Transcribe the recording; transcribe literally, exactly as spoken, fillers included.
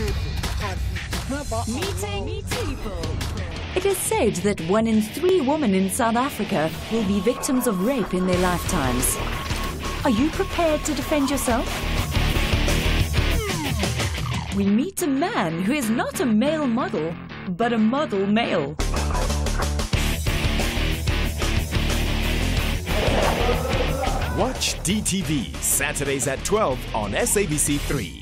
Meeting people. It is said that one in three women in South Africa will be victims of rape in their lifetimes. Are you prepared to defend yourself? We meet a man who is not a male model, but a model male. Watch D T V Saturdays at twelve on S A B C three.